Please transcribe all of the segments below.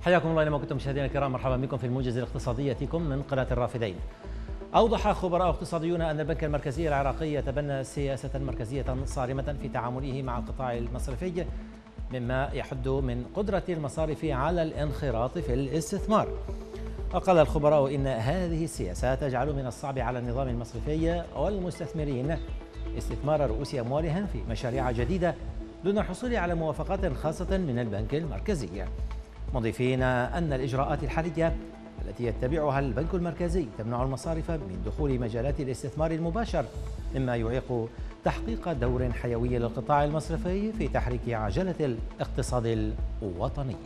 حياكم الله أينما كنتم مشاهدينا الكرام، مرحبا بكم في الموجز الاقتصادي يأتيكم من قناة الرافدين. أوضح خبراء اقتصاديون أن البنك المركزي العراقي يتبنى سياسة مركزية صارمة في تعامله مع القطاع المصرفي، مما يحد من قدرة المصارف على الانخراط في الاستثمار. وقال الخبراء إن هذه السياسة تجعل من الصعب على النظام المصرفي والمستثمرين استثمار رؤوس أموالهم في مشاريع جديدة دون الحصول على موافقات خاصة من البنك المركزي، مضيفين أن الإجراءات الحالية التي يتبعها البنك المركزي تمنع المصارف من دخول مجالات الاستثمار المباشر، مما يعيق تحقيق دور حيوي للقطاع المصرفي في تحريك عجلة الاقتصاد الوطني.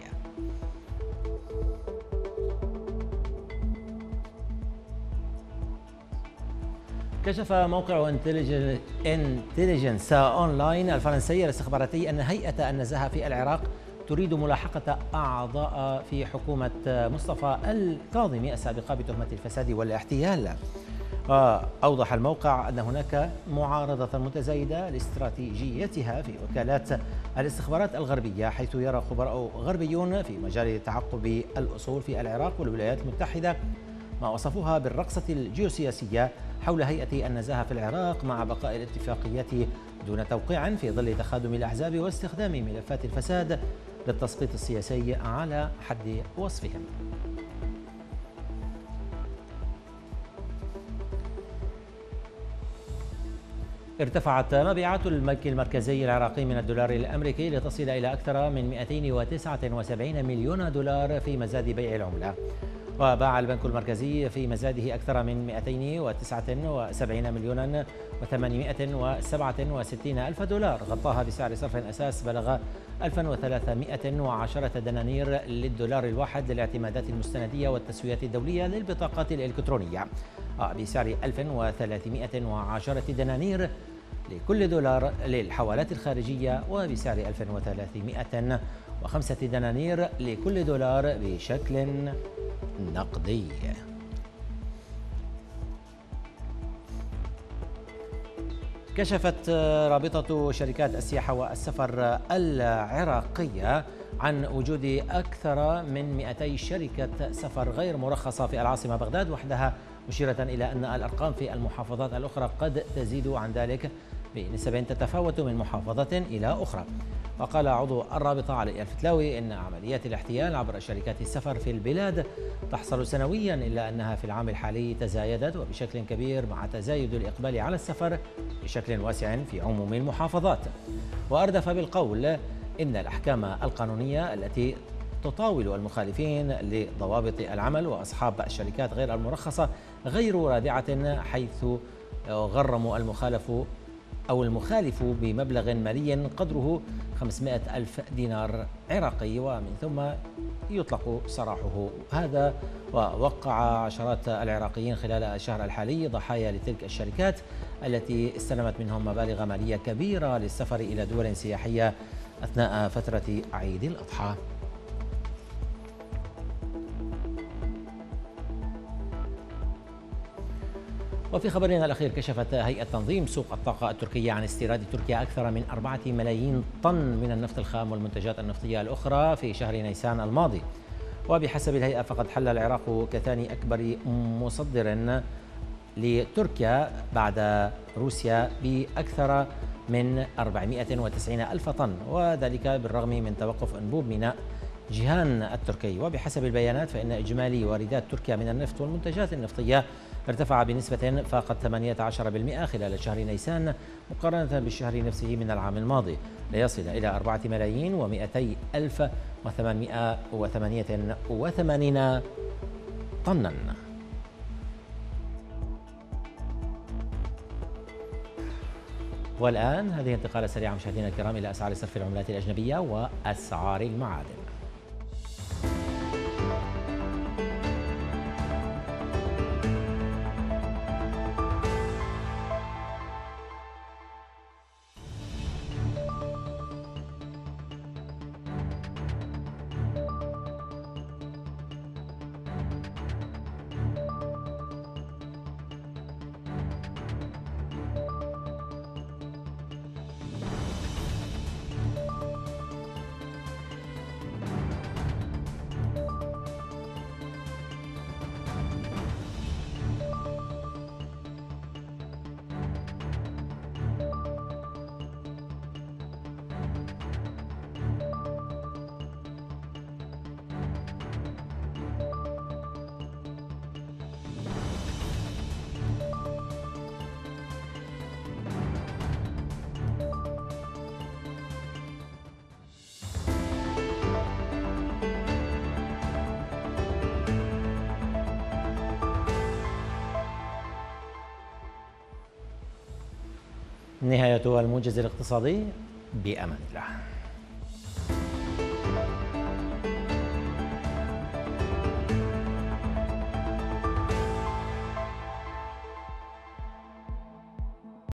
كشف موقع انتليجنس أونلاين الفرنسي الاستخباراتي أن هيئة النزاهة في العراق تريد ملاحقة أعضاء في حكومة مصطفى الكاظمي السابقة بتهمة الفساد والاحتيال. وأوضح الموقع أن هناك معارضة متزايدة لاستراتيجيتها في وكالات الاستخبارات الغربية، حيث يرى خبراء غربيون في مجال تعقب الأصول في العراق والولايات المتحدة ما وصفوها بالرقصة الجيوسياسية حول هيئة النزاهة في العراق مع بقاء الاتفاقيات دون توقيع، في ظل تخادم الأحزاب واستخدام ملفات الفساد للتسقيط السياسي على حد وصفهم. ارتفعت مبيعات البنك المركزي العراقي من الدولار الأمريكي لتصل إلى أكثر من 279 مليون دولار في مزاد بيع العملة. وباع البنك المركزي في مزاده أكثر من 279 مليون و867 ألف دولار، غطاها بسعر صرف أساس بلغ 1310 دنانير للدولار الواحد للاعتمادات المستندية والتسويات الدولية للبطاقات الإلكترونية، بسعر 1310 دنانير لكل دولار للحوالات الخارجية، وبسعر 1305 دنانير لكل دولار بشكل نقدي. كشفت رابطة شركات السياحة والسفر العراقية عن وجود أكثر من 200 شركة سفر غير مرخصة في العاصمة بغداد وحدها، مشيرة إلى أن الأرقام في المحافظات الأخرى قد تزيد عن ذلك بنسب تتفاوت من محافظة إلى أخرى. وقال عضو الرابطة علي الفتلاوي إن عمليات الاحتيال عبر شركات السفر في البلاد تحصل سنويا، إلا أنها في العام الحالي تزايدت وبشكل كبير مع تزايد الإقبال على السفر بشكل واسع في عموم المحافظات. وأردف بالقول إن الأحكام القانونية التي تطاول المخالفين لضوابط العمل وأصحاب الشركات غير المرخصة غير رادعة، حيث غرم المخالف بمبلغ مالي قدره 500 ألف دينار عراقي، ومن ثم يطلق سراحه. هذا ووقع عشرات العراقيين خلال الشهر الحالي ضحايا لتلك الشركات التي استلمت منهم مبالغ مالية كبيرة للسفر إلى دول سياحية أثناء فترة عيد الأضحى. وفي خبرنا الأخير، كشفت هيئة تنظيم سوق الطاقة التركية عن استيراد تركيا أكثر من 4 ملايين طن من النفط الخام والمنتجات النفطية الأخرى في شهر نيسان الماضي. وبحسب الهيئة فقد حل العراق كثاني أكبر مصدر لتركيا بعد روسيا بأكثر من 490 ألف طن، وذلك بالرغم من توقف أنبوب ميناء جيهان التركي. وبحسب البيانات فإن إجمالي واردات تركيا من النفط والمنتجات النفطية ارتفع بنسبة فاقت 18% خلال شهر نيسان مقارنة بالشهر نفسه من العام الماضي، ليصل إلى 4 ملايين و200 ألف و888 طنا. والآن هذه انتقالة سريعة مشاهدينا الكرام إلى أسعار صرف العملات الأجنبية وأسعار المعادن. الله. نهاية الموجز الاقتصادي، بأمان الله.